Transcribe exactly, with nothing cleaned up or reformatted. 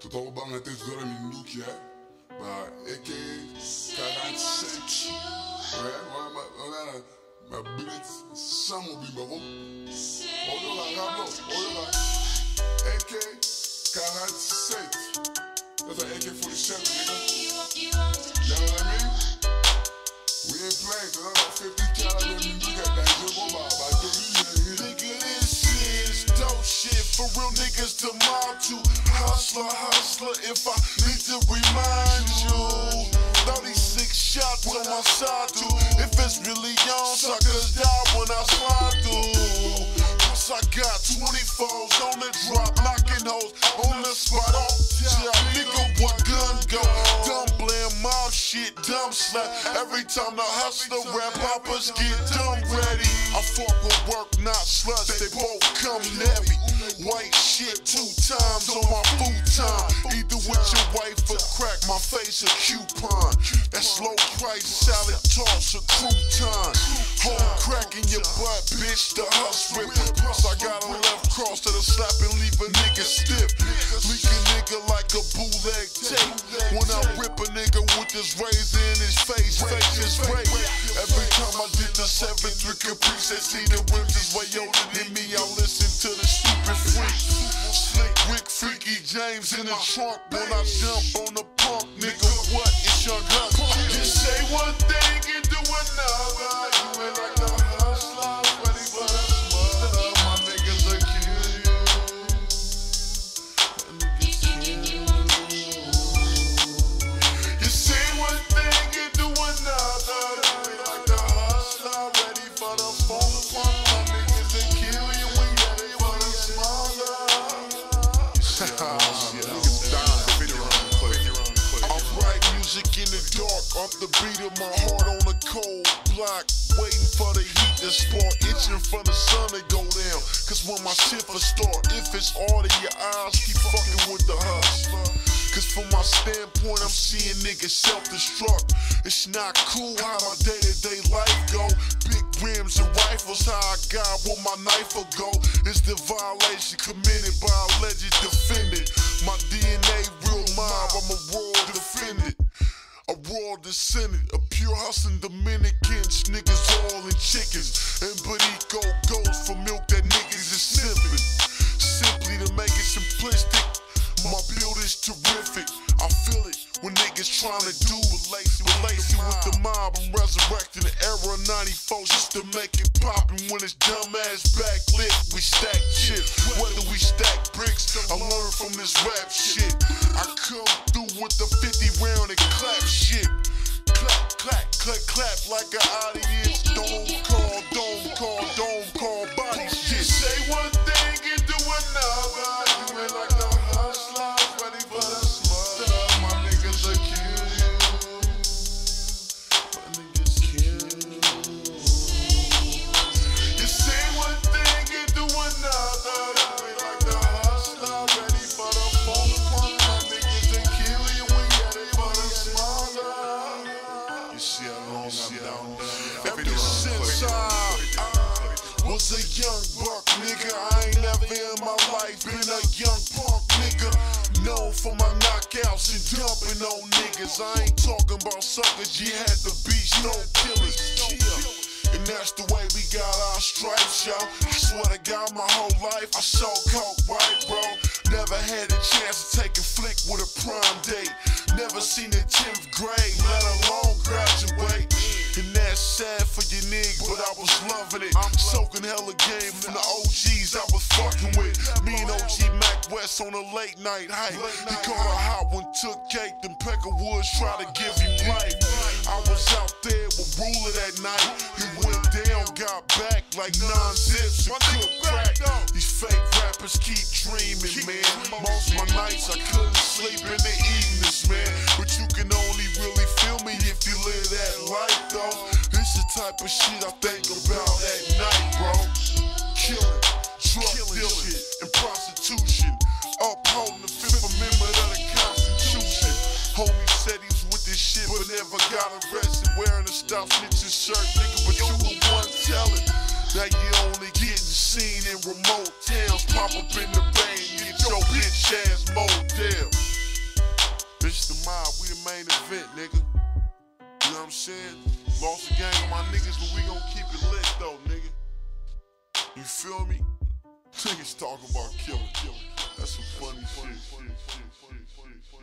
Totoo bang het is door een lookje, maar ik kan seks. Maar Brit samen bij me op. Oyola Rablo, Oyola. A K forty-six. Dat is een A K forty-seven, nigga. You know what I mean? We ain't playing, cause I'm about fifty caliber and you got that shit go by. By nigga, this is dope shit for real niggas to mob to. Hustler, hustler, if I need to remind you. thirty-six shots on my side, too. If it's really on, suckers die when I slide through. Plus I got twenty-fours on the drop, knocking hoes on the spot. Off top, nigga, what gun go? Dumb blame, mob shit, dumb slap. Every time the hustler rap, poppers get dumb ready. I fuck with work, not sluts, they both come heavy. White shit two times on my futon. Either with your wife or crack, my face a coupon. That's low price salad toss, a crouton. Home crack in your butt, bitch, the husk rip. Plus I got a left cross that'll slap and leave a nigga stiff. Leak a nigga like a bootleg tape. When I rip a nigga with this razor in his face, face is rape. Every time I did the seven three Caprice, they see the rims is way older than me. I listen to the stupid freak. Slick Rick, Freaky James in the trunk. When I jump on the pump, nigga, what? It's your gun. Just say one thing and do another. You ain't like the hustler, ready for the smother. My niggas will kill you. My niggas kill you. You say one thing and do another. You ain't like the hustler, ready for the phone pump. My niggas will kill you when you're ready for the smother. In the dark, off the beat of my heart on a cold block, waiting for the heat to spark, itching for the sun to go down. Cause when my shit for start, if it's all in your eyes, keep fucking with the hustler. Cause from my standpoint, I'm seeing niggas self-destruct. It's not cool how my day-to-day life go. Big rims and rifles, how I got where my knife will go. It's the violation committed by a alleged defendant. My D N A real mob, I'm a royal defendant. A raw descendant, a pure hustling Dominicans, niggas all in chickens. And Barico goes for milk that niggas is simping. Simply to make it simplistic, my build is terrific. I feel it when niggas trying to do Lacey with the mob. I'm resurrecting the era of ninety-four just to make it poppin'. When it's dumbass backlit, we stack shit. Whether we stack bricks, I learned from this rap shit. I come through with the fifty round and clap shit. Clap, clap, clap, clap like an audience. Don't call, don't call, don't call body shit. Say one thing and do another. You ain't like the hustler, ready for the smother. My niggas will kill you. My niggas kill you. You say one thing and do another. You ain't like the hustler, ready for the phone pump. My niggas will kill you when you're ready for the smother. You see how long I'm down there. Ever since I was a young buck, nigga, I ain't never in my life been a young punk, nigga. Known for my knockouts and dumping on niggas. I ain't talking about suckers, you had the beach, no killers. And that's the way we got our stripes, yo. I swear to God, my whole life I so coke, right, bro? Never had a chance to take a flick with a prime date. Never seen the tenth grade, let alone graduate. And that's sad for your nigga, but I was loving it. I'm soaking hella game from the O Gs I was fucking with. Me and O G Mac West on a late night hype. He caught a hot one, took cake, then Pecker Woods tried to give him life. I was out there with Ruler that night. He went down, got back like nine zips and cooked crack. These fake rappers keep dreaming, man. Most of my nights I couldn't sleep in the evenings, man. But you can only really feel me if you live that life, though. This the type of shit I think about at night, bro. Killing, drug dealing, and prostitution. Upholding the Fifth Amendment of the Constitution. Homie said he was with this shit, but never got arrested. Wearing a stop snitching shirt, nigga, but you the one telling. Now you only getting seen in remote towns. Pop up in the bank, get your bitch ass mowed down. Rich the mob, we the main event, nigga. You know what I'm saying? Lost the gang of my niggas, but we gon' keep it lit though, nigga. You feel me? Niggas talking about killing, killing. That's some funny shit.